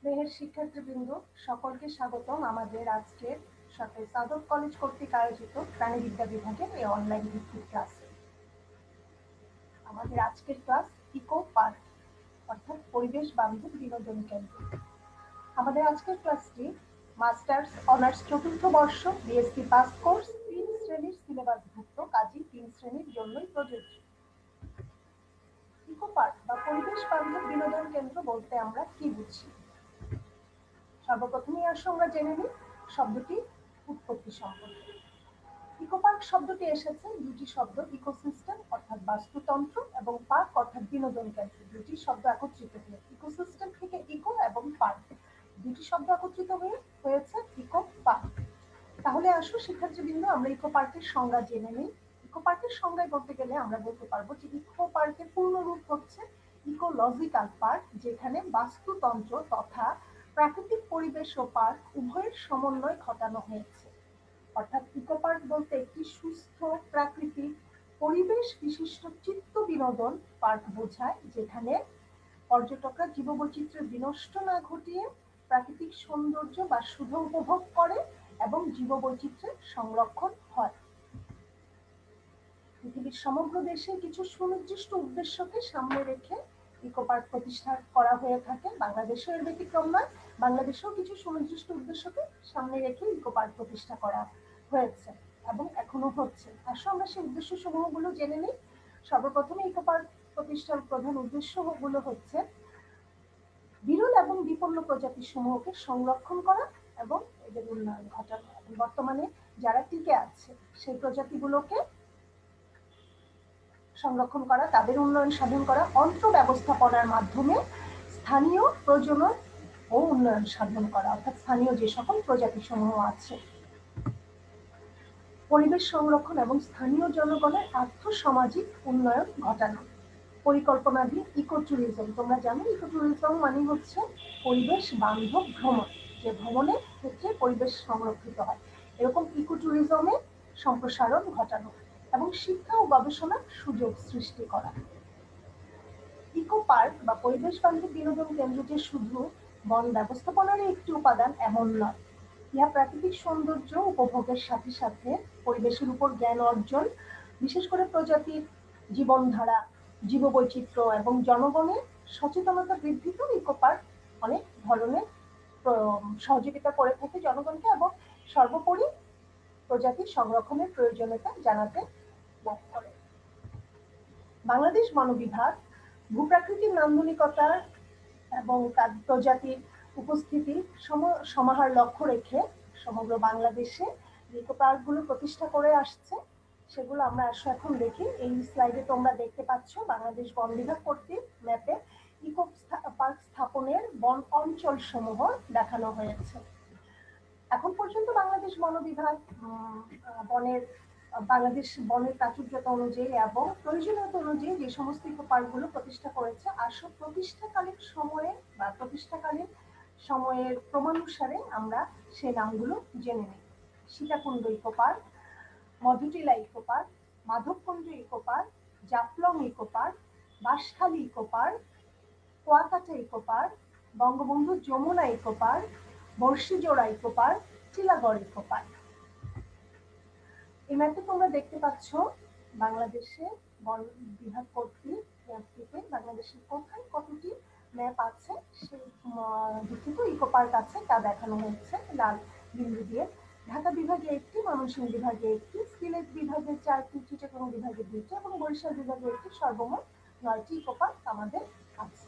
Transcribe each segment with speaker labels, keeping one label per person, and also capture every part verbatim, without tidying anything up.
Speaker 1: স্নেহের শিক্ষার্থীবৃন্দ, সকলকে স্বাগতম আমাদের আজকের সাথে সাদত কলেজ কর্তৃক আয়োজিত প্রাণীবিদ্যা বিভাগের এই অনলাইন ভিত্তিক ক্লাসে। আমাদের আজকের ক্লাস ইকো পার্ক অর্থাৎ পরিবেশ বান্ধব বিনোদন কেন্দ্র। আমাদের আজকের ক্লাসটি মাস্টার্স অনার্স চতুর্থ বর্ষ বিএসসি পাস কোর্স তিন শ্রেণীর সিলেবাসভুক্ত, কাজেই তিন শ্রেণীর জন্যই প্রযোজ্য। ইকো পার্ক বা পরিবেশ বান্ধব বিনোদন কেন্দ্র বলতে আমরা কি বুঝি? সর্বপ্রথমে আসো আমরা জেনে নিই শব্দটি উৎপত্তি সম্পর্কে। ইকোপার্ক শব্দটি এসেছে দুটি শব্দ, ইকোসিস্টেম অর্থাৎ বাস্তুতন্ত্র এবং পার্ক অর্থাৎ বিনোদন কেন্দ্র, দুটি শব্দ একত্রিত হয়ে ইকোসিস্টেম থেকে ইকো এবং পার্ক দুটি শব্দ একত্রিত হয়ে হয়েছে ইকো পার্ক। তাহলে আসো শিক্ষার্থীবৃন্দ আমরা ইকো পার্কের সংজ্ঞা জেনে নিই। ইকো পার্কের সংজ্ঞায় বলতে গেলে আমরা বলতে পারবো যে ইকো পার্কের পূর্ণ রূপ হচ্ছে ইকোলজিক্যাল পার্ক, যেখানে বাস্তুতন্ত্র তথা প্রাকৃতিক পরিবেশ ও পার্ক উভয়ের সমন্বয় ঘটানো হয়েছে। অর্থাৎ ইকো পার্ক বলতে একটি সুস্থ প্রাকৃতিক পরিবেশ বিশিষ্ট চিত্ত বিনোদন পার্ক বোঝায়, যেখানে পর্যটকরা জীববৈচিত্র্যের বিনষ্ট না ঘটিয়ে প্রাকৃতিক সৌন্দর্য বা শুধু উপভোগ করে এবং জীববৈচিত্র্যের সংরক্ষণ হয়। পৃথিবীর সমগ্র দেশে কিছু সুনির্দিষ্ট উদ্দেশ্যকে সামনে রেখে ইকো পার্ক প্রতিষ্ঠা করা হয়ে থাকে। বাংলাদেশেও এর ব্যতিক্রম নয়, বাংলাদেশেও কিছু সুনির্দিষ্ট উদ্দেশ্যকে সামনে রেখে ইকো পার্ক প্রতিষ্ঠা করা হয়েছে এবং এখনো হচ্ছে। আসলে আমরা সেই উদ্দেশ্য সমূহগুলো জেনে নিই। সর্বপ্রথমে ইকো পার্ক প্রতিষ্ঠার প্রধান উদ্দেশ্যগুলো হচ্ছে বিরল এবং বিপন্ন প্রজাতি সমূহকে সংরক্ষণ করা এবং এদের উন্নয়ন ঘটানো। বর্তমানে যারা টিকে আছে সেই প্রজাতিগুলোকে সংরক্ষণ করা, তাদের উন্নয়ন সাধন করা, অন্ত্র ব্যবস্থাপনার মাধ্যমে স্থানীয় প্রজনন ও উন্নয়ন সাধন করা, অর্থাৎ স্থানীয় যে সকল প্রজাতি সমূহ আছে। পরিবেশ সংরক্ষণ এবং স্থানীয় জনগণের আর্থ-সামাজিক উন্নয়ন ঘটানো। পরিকল্পনাধীন ইকো ট্যুরিজম, তোমরা জানো ইকো ট্যুরিজম মানে হচ্ছে পরিবেশ বান্ধব ভ্রমণ, যে ভ্রমণের ক্ষেত্রে পরিবেশ সংরক্ষিত হয়, এরকম ইকো ট্যুরিজমে সম্প্রসারণ ঘটানো এবং শিক্ষা ও গবেষণার সুযোগ সৃষ্টি করা। ইকো পার্ক বা পরিবেশ বান্ধব বিনোদন কেন্দ্র যে শুধু বন ব্যবস্থাপনার একটি উপাদান এমন নয়, ইহা প্রাকৃতিক সৌন্দর্য উপভোগের সাথে সাথে পরিবেশের উপর জ্ঞান অর্জন, বিশেষ করে প্রজাতির জীবনধারা, জীববৈচিত্র্য এবং জনগণের সচেতনতা বৃদ্ধিতেও ইকো পার্ক অনেক ধরনের সহযোগিতা করে থাকে জনগণকে এবং সর্বোপরি প্রজাতির সংরক্ষণের প্রয়োজনীয়তা জানাতে করে। বাংলাদেশ বন বিভাগ ভূপ্রাকৃতিক নান্দনিকতার এবং তার প্রজাতির উপস্থিতি সমাহার লক্ষ্য রেখে সমগ্র বাংলাদেশে ইকো পার্কগুলো প্রতিষ্ঠা করে আসছে। সেগুলো আমরা আসলে এখন দেখি। এই স্লাইডে তোমরা দেখতে পাচ্ছ বাংলাদেশ বন বিভাগ কর্তৃক ম্যাপে ইকো পার্ক স্থাপনের বন অঞ্চল সমূহ দেখানো হয়েছে। এখন পর্যন্ত বাংলাদেশ বন বিভাগ বনের বাংলাদেশ বনের প্রাচুর্যতা অনুযায়ী এবং প্রয়োজনীয়তা অনুযায়ী যে সমস্ত ইকো পার্কগুলো প্রতিষ্ঠা করেছে, আসল প্রতিষ্ঠাকালীন সময়ে বা প্রতিষ্ঠাকালীন সময়ের ক্রমানুসারে আমরা সেই নামগুলো জেনে নিই। Sitakunda eco park, Madhutila eco park, Madhabkunda eco park, Jaflong eco park, Banshkhali eco park, Kuakata eco park, Bangabandhu Jamuna eco park, Barshijora eco park, Tilagarh eco park. এই ম্যাপে তোমরা দেখতে পাচ্ছ বাংলাদেশে বন বিভাগ কর্তৃক ম্যাপটিতে বাংলাদেশের কোথায় কতটি ম্যাপ আছে সেই দুটিতে ইকো পার্ক আছে তা দেখানো হয়েছে লাল বিন্দু দিয়ে। ঢাকা বিভাগে একটি, ময়মনসিংহ বিভাগে একটি, সিলেট বিভাগে চারটি, চিটাগং বিভাগে দুইটি এবং বরিশাল বিভাগে একটি, সর্বমোট নয়টি ইকো পার্ক আমাদের আছে।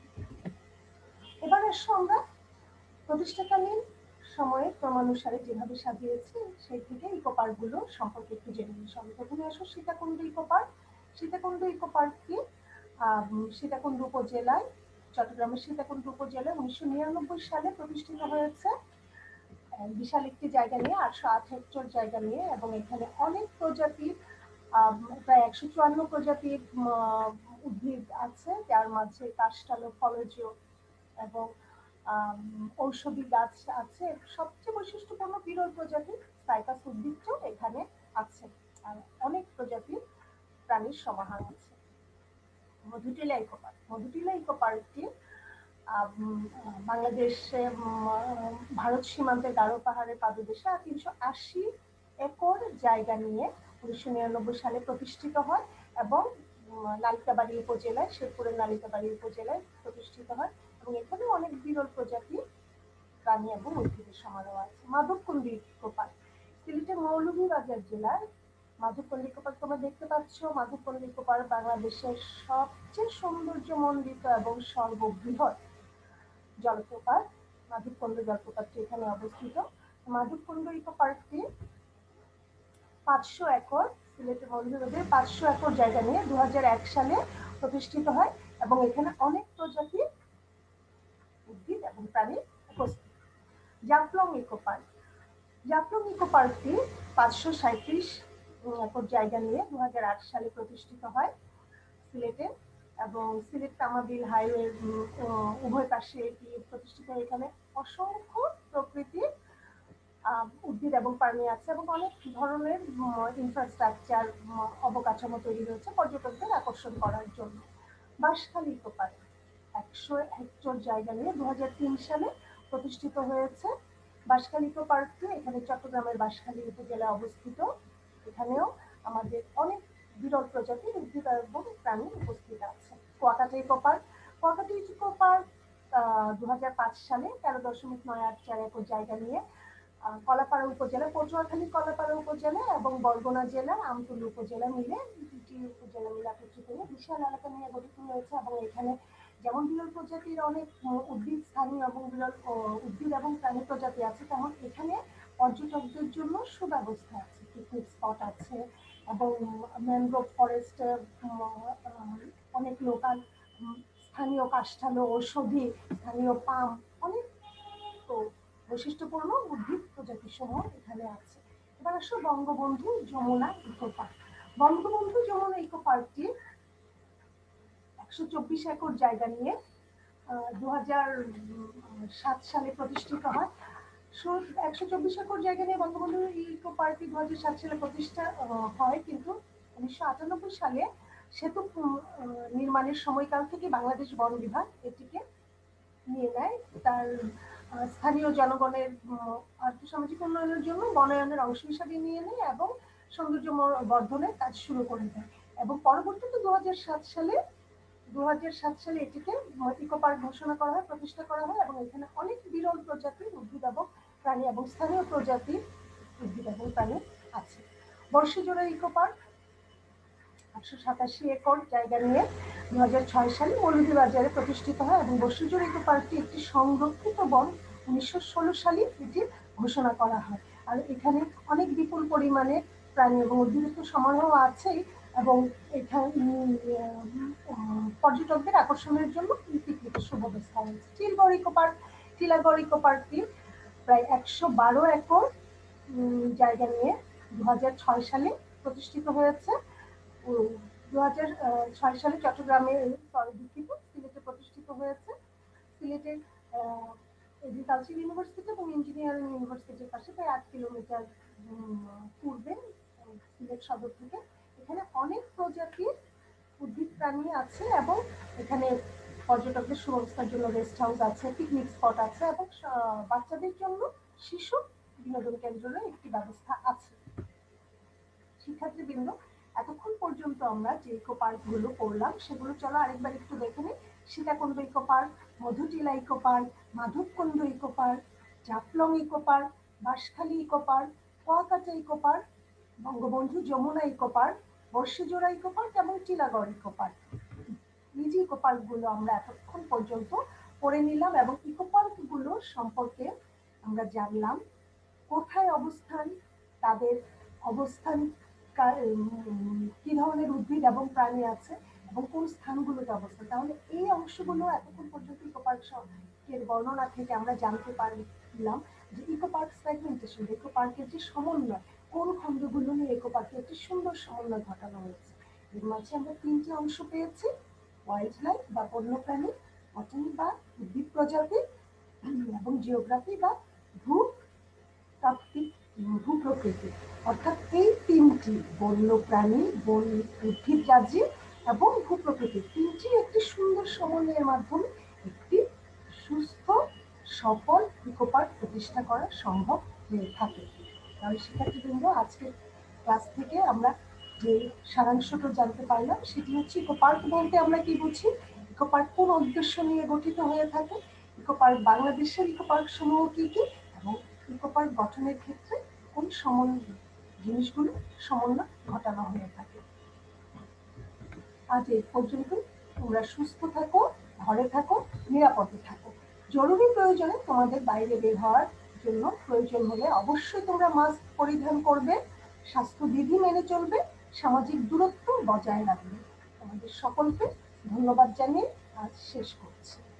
Speaker 1: এবার আসো আমরা প্রতিষ্ঠাকালীন সময়ে ক্রমানুসারে যেভাবে সাজিয়েছে সেই থেকে ইকো পার্ক গুলো সম্পর্কে একটু জেনে নিই। সর্বপ্রথমে আসো Sitakunda eco park. Sitakunda eco পার্কটি সীতাকুণ্ড উপজেলায়, চট্টগ্রামের সীতাকুণ্ড উপজেলায় উনিশশো নিরানব্বই সালে প্রতিষ্ঠিত হয়েছে। বিশাল একটি জায়গা নিয়ে, আটশো আট হেক্টর জায়গা নিয়ে, এবং এখানে অনেক প্রজাতির প্রায় একশো চুয়ান্ন প্রজাতির উদ্ভিদ আছে, যার মাঝে কাষ্ঠাল, ফলজ এবং ঔষধি গাছ আছে। সবচেয়ে বৈশিষ্ট্যপূর্ণ বিরল প্রজাতির সাইকাস উদ্ভিদ এখানে আছে, আর অনেক প্রজাতির প্রাণীর সমাহার আছে। Madhutila eco park, Madhutila eco পার্কটি বাংলাদেশে ভারত সীমান্তের গারো পাহাড়ের পাদদেশে তিনশো আশি একর জায়গা নিয়ে উনিশশো নিরানব্বই সালে প্রতিষ্ঠিত হয় এবং নালিতাবাড়ী উপজেলায়, শেরপুরের নালিতাবাড়ী উপজেলায় প্রতিষ্ঠিত হয় এবং এখানে অনেক বিরল প্রজাতি প্রাণী এবং উদ্ভিদের সমারোহ আছে। মাধবকুন্ড ইকো পার্ক সিলেটের মৌলভীবাজার জেলার মাধবকুন্ড ইকো পার্ক তোমরা দেখতে পাচ্ছ। মাধবকুন্ড ইকো পার্ক বাংলাদেশের সবচেয়ে সৌন্দর্যমণ্ডিত এবং সর্ববৃহৎ জলপ্রপাত। মাধবকুন্ড জলপ্রপাতটি এখানে অবস্থিত। মাধবকুন্ড ইকো পার্কটি পাঁচশো একর সিলেটের মৌলভীবাজারে পাঁচশো একর জায়গা নিয়ে দু হাজার এক সালে প্রতিষ্ঠিত হয় এবং এখানে অনেক প্রজাতির উদ্ভিদ এবং প্রাণী উপস্থিত। Jaflong eco park Jaflong eco পার্কটি পাঁচশো সাঁত্রিশ একর জায়গা নিয়ে দু হাজার আট সালে প্রতিষ্ঠিত হয় সিলেটে এবং সিলেট তামাবিল হাইওয়ে উভয় পাশে এটি প্রতিষ্ঠিত। এখানে অসংখ্য প্রকৃতির উদ্ভিদ এবং প্রাণী আছে এবং অনেক ধরনের ইনফ্রাস্ট্রাকচার অবকাঠামো তৈরি হয়েছে পর্যটকদের আকর্ষণ করার জন্য। বাঁশখালী ইকো পার্ক একশো হেক্টর জায়গা নিয়ে দু হাজার তিন সালে প্রতিষ্ঠিত হয়েছে। বাঁশখালী ইকো পার্কটি এখানে চট্টগ্রামের বাঁশখালী উপজেলায় অবস্থিত। এখানেও আমাদের অনেক বিরল প্রজাতির উদ্ভিদ এবং প্রাণী উপস্থিত আছে। Kuakata eco park Kuakata eco park দু হাজার পাঁচ সালে তেরো দশমিক নয় আট চার একর জায়গা নিয়ে কলাপাড়া উপজেলা, পটুয়াখালী কলাপাড়া উপজেলা এবং বরগুনা জেলার আমতলী উপজেলা মিলে দুটি উপজেলা মিলে একত্রিত হয়ে বিশাল এলাকা নিয়ে গঠিত হয়েছে এবং এখানে যেমন বিরল প্রজাতির অনেক উদ্ভিদ স্থানীয় এবং বিরল উদ্ভিদ এবং প্রাণী প্রজাতি আছে, তেমন এখানে পর্যটকদের জন্য সুব্যবস্থা আছে, পিকনিক স্পট আছে এবং ম্যানগ্রোভ ফরেস্টে অনেক লোকাল স্থানীয় কাষ্ঠালো, ঔষধি, স্থানীয় পাম, অনেক বৈশিষ্ট্যপূর্ণ উদ্ভিদ প্রজাতি সমূহ এখানে আছে। এবার আসো Bangabandhu Jamuna eco park. Bangabandhu Jamuna eco পার্কটি একশো চব্বিশ একর জায়গা নিয়ে দু হাজার সাত সালে প্রতিষ্ঠিত হয়। একশো চব্বিশ একর জায়গা নিয়ে বঙ্গবন্ধু ইকো পার্কটি দু হাজার সাত সালে প্রতিষ্ঠা হয়, কিন্তু উনিশশো আটানব্বই সালে সেতু নির্মাণের সময়কাল থেকে বাংলাদেশ বন বিভাগ এটিকে নিয়ে নেয় তার স্থানীয় জনগণের আর্থসামাজিক উন্নয়নের জন্য বনায়নের অংশ হিসাবে নিয়ে নেয় এবং সৌন্দর্য বর্ধনের কাজ শুরু করে দেয় এবং পরবর্তীতে দু হাজার সাত সালে দু হাজার সাত সালে এটিকে ইকো পার্ক ঘোষণা করা হয়, প্রতিষ্ঠা করা হয় এবং এখানে অনেক বিরল প্রজাতির উদ্ভিদ এবং প্রাণী এবং স্থানীয় প্রজাতির উদ্ভিদ এবং প্রাণী আছে। বর্ষজোড়া ইকো পার্ক একশো সাতাশি একর জায়গা নিয়ে দু হাজার ছয় সালে মৌলভীবাজারে প্রতিষ্ঠিত হয় এবং বর্ষজোড়া ইকো পার্কটি একটি সংরক্ষিত বন উনিশশো ষোলো সালে এটি ঘোষণা করা হয়। আর এখানে অনেক বিপুল পরিমাণে প্রাণী এবং উদ্ভিদ সমারোহ আছে এবং এখানে পর্যটকদের আকর্ষণের জন্য পিকনিকের সুব্যবস্থা রয়েছে। Tilagarh eco park Tilagarh eco পার্কটি প্রায় একশো বারো একর জায়গা নিয়ে দু হাজার ছয় সালে প্রতিষ্ঠিত হয়েছে। দু হাজার ছয় সালে চট্টগ্রামে দুঃখিত সিলেটে প্রতিষ্ঠিত হয়েছে। সিলেটের এগ্রিকালচার ইউনিভার্সিটি এবং ইঞ্জিনিয়ারিং ইউনিভার্সিটির পাশে প্রায় আট কিলোমিটার পূর্বে সিলেট সদর থেকে। এখানে অনেক প্রজাতির উদ্ভিদ প্রাণী আছে এবং এখানে পর্যটকদের সুব্যবস্থার জন্য রেস্ট হাউস আছে, পিকনিক স্পট আছে এবং বাচ্চাদের জন্য শিশু বিনোদন কেন্দ্রের একটি ব্যবস্থা আছে। শিক্ষার্থীবৃন্দ, এতক্ষণ পর্যন্ত আমরা যে ইকো পার্কগুলো পড়লাম সেগুলো চলো আরেকবার একটু দেখে নিই। Sitakunda eco park, Madhutila eco park, Madhabkunda eco park, Jaflong eco park, Banshkhali eco park, Kuakata eco park, Bangabandhu Jamuna eco park, Barshijora eco park এবং টিলাগড় ইকো পার্ক। এই যে ইকো পার্কগুলো আমরা এতক্ষণ পর্যন্ত পড়ে নিলাম এবং ইকো পার্কগুলো সম্পর্কে আমরা জানলাম কোথায় অবস্থান, তাদের অবস্থান, কি ধরনের উদ্ভিদ এবং প্রাণী আছে এবং কোন স্থানগুলোতে অবস্থান। তাহলে এই অংশগুলো এতক্ষণ পর্যন্ত ইকো পার্ক এর বর্ণনা থেকে আমরা জানতে পারলাম যে ইকো পার্ক সেগমেন্টেশন, ইকো পার্কের যে সমন্বয়, কোন খণ্ডগুলো নিয়ে ইকো পার্কে একটি সুন্দর সমন্বয় ঘটানো হয়েছে। এর মাঝে আমরা তিনটি অংশ পেয়েছি: ওয়াইল্ড লাইফ বা বন্যপ্রাণী, বটানি বা উদ্ভিদ প্রজাতি এবং জিওগ্রাফি বা ভূতাত্ত্বিক ভূপ্রকৃতি। অর্থাৎ এই তিনটি বন্যপ্রাণী, বন উদ্ভিদ রাজি এবং ভূপ্রকৃতি তিনটি একটি সুন্দর সমন্বয়ের মাধ্যমে একটি সুস্থ সফল ইকো পার্ক প্রতিষ্ঠা করা সম্ভব হয়ে থাকে। তাহলে শিক্ষার্থীবৃন্দ, আজকের ক্লাস থেকে আমরা যে সারাংশটা জানতে পারলাম সেটি হচ্ছে ইকো পার্ক বলতে আমরা কি বুঝি, ইকো পার্ক কোন উদ্দেশ্য নিয়ে গঠিত হয়ে থাকে, ইকো পার্ক বাংলাদেশের ইকো পার্ক সমূহ কি কি, এবং ইকো পার্ক গঠনের ক্ষেত্রে কোন সমন্বয় জিনিসগুলো সমন্বয় ঘটানো হয়ে থাকে। আজ এই পর্যন্ত। তোমরা সুস্থ থাকো, ঘরে থাকো, নিরাপদে থাকো। জরুরি প্রয়োজনে তোমাদের বাইরে বের হওয়ার জন্য প্রয়োজন হলে অবশ্যই তোমরা মাস্ক পরিধান করবে, স্বাস্থ্যবিধি মেনে চলবে, সামাজিক দূরত্ব বজায় রাখবে। তোমাদের সকলকে ধন্যবাদ জানিয়ে আজ শেষ করছি।